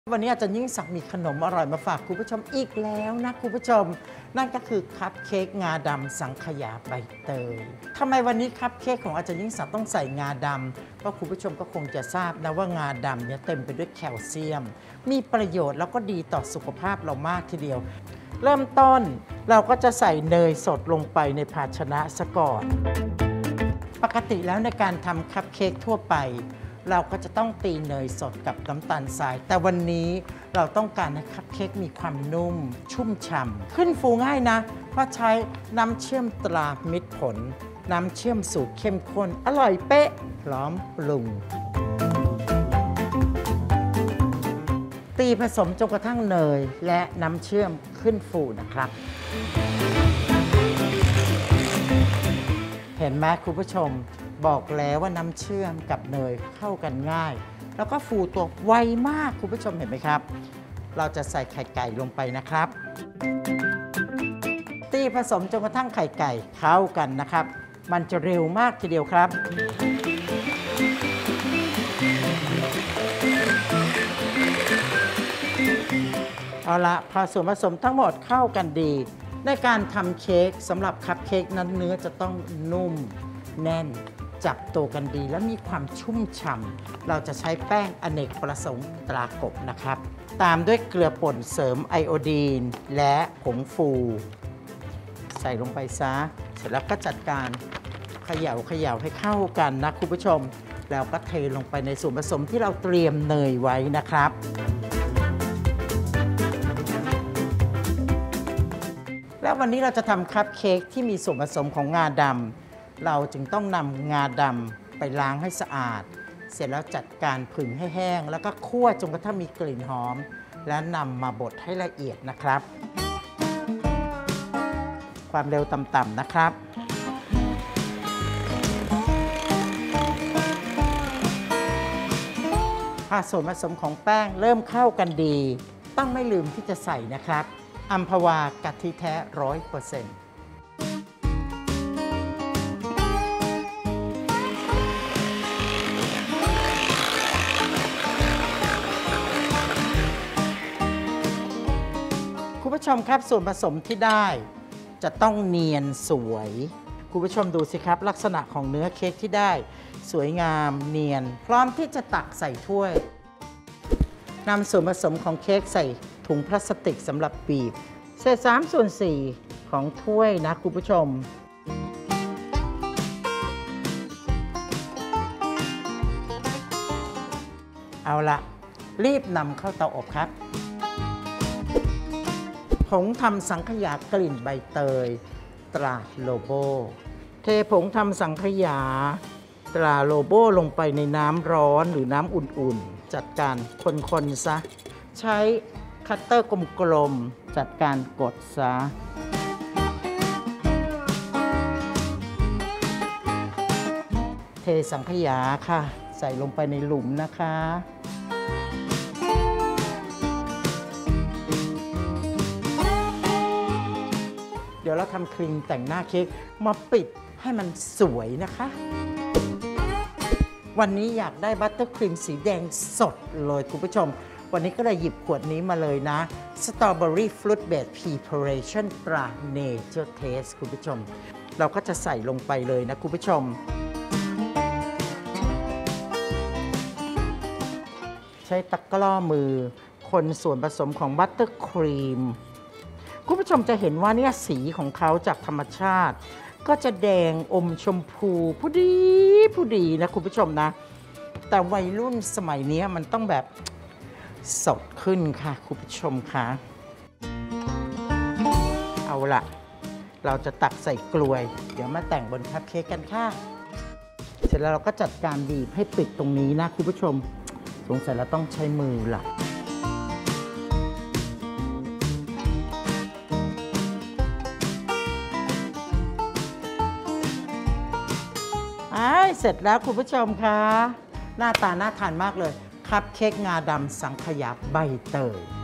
วันนี้อาจารย์ยิ่งศักดิ์มีขนมอร่อยมาฝากคุณผู้ชมอีกแล้วนะคุณผู้ชมนั่นก็คือคัพเค้กงาดำสังขยาใบเตยทำไมวันนี้คัพเค้กของอาจารย์ยิ่งศักดิ์ต้องใส่งาดำเพราะคุณผู้ชมก็คงจะทราบนะว่างาดำเนี่ยเต็มไปด้วยแคลเซียมมีประโยชน์แล้วก็ดีต่อสุขภาพเรามากทีเดียวเริ่มต้นเราก็จะใส่เนยสดลงไปในภาชนะซะก่อนปกติแล้วในการทำคัพเค้กทั่วไปเราก็จะต้องตีเนยสดกับน้ำตาลทรายแต่วันนี้เราต้องการให้คัพเค้กมีความนุ่มชุ่มฉ่ำขึ้นฟูง่ายนะเพราะใช้น้ำเชื่อมตรามิตรผลน้ำเชื่อมสูตรเข้มข้นอร่อยเป๊ะพร้อมปรุงตีผสมจนกระทั่งเนยและน้ำเชื่อมขึ้นฟูนะครับเห็นไหมคุณผู้ชมบอกแล้วว่าน้ำเชื่อมกับเนยเข้ากันง่ายแล้วก็ฟูตัวไวมากคุณผู้ชมเห็นไหมครับเราจะใส่ไข่ไก่ลงไปนะครับตีผสมจนกระทั่งไข่ไก่เข้ากันนะครับมันจะเร็วมากทีเดียวครับเอาละพอส่วนผสมทั้งหมดเข้ากันดีในการทำเค้กสำหรับคัพเค้กนั้นเนื้อจะต้องนุ่มแน่นจับตัวกันดีและมีความชุ่มฉ่ำเราจะใช้แป้งอเนกประสงค์ตรากบนะครับตามด้วยเกลือป่นเสริมไอโอดีนและผงฟูใส่ลงไปซะเสร็จแล้วก็จัดการเขย่าให้เข้ากันนะคุณผู้ชมแล้วก็เทลงไปในส่วนผสมที่เราเตรียมเนยไว้นะครับแล้ววันนี้เราจะทำคัพเค้กที่มีส่วนผสมของงาดำเราจึงต้องนำงาดำไปล้างให้สะอาดเสร็จแล้วจัดการผึ่งให้แห้งแล้วก็คั่วจนกระทั่งมีกลิ่นหอมและนำมาบดให้ละเอียดนะครับความเร็วต่ำๆนะครับถ้าส่วนผสมของแป้งเริ่มเข้ากันดีต้องไม่ลืมที่จะใส่นะครับอัมพวากะทิแท้ 100%คุณผู้ชมครับส่วนผสมที่ได้จะต้องเนียนสวยคุณผู้ชมดูสิครับลักษณะของเนื้อเค้กที่ได้สวยงามเนียนพร้อมที่จะตักใส่ถ้วยนำส่วนผสมของเค้กใส่ถุงพลาสติกสำหรับบีบเศษ3/4ของถ้วยนะคุณผู้ชมเอาละรีบนำเข้าเตาอบครับผงทำสังขยากลิ่นใบเตยตราโลโบเทผงทำสังขยาตราโลโบลงไปในน้ำร้อนหรือน้ำอุ่นๆจัดการคนๆซะใช้คัตเตอร์กลมๆจัดการกดซะเทสังขยาค่ะใส่ลงไปในหลุมนะคะเดี๋ยวเราทำครีมแต่งหน้าเค้กมาปิดให้มันสวยนะคะวันนี้อยากได้บัตเตอร์ครีมสีแดงสดเลยคุณผู้ชมวันนี้ก็เลยหยิบขวดนี้มาเลยนะ Strawberry Fruit Based Preparation ตรา Nature Taste คุณผู้ชมเราก็จะใส่ลงไปเลยนะคุณผู้ชมใช้ตะกร้อมือคนส่วนผสมของบัตเตอร์ครีมคุณผู้ชมจะเห็นว่าเนี่ยสีของเขาจากธรรมชาติก็จะแดงอมชมพูผู้ดีนะคุณผู้ชมนะแต่วัยรุ่นสมัยนี้มันต้องแบบสดขึ้นค่ะคุณผู้ชมคะเอาละเราจะตักใส่กลวยเดี๋ยวมาแต่งบนคัพเค้กกันค่ะเสร็จแล้วเราก็จัดการบีบให้ปิดตรงนี้นะคุณผู้ชมสงสัยเราต้องใช้มือละเสร็จแล้วคุณผู้ชมคะหน้าตาน่าทานมากเลยคัพเค้กงาดำสังขยาใบเตย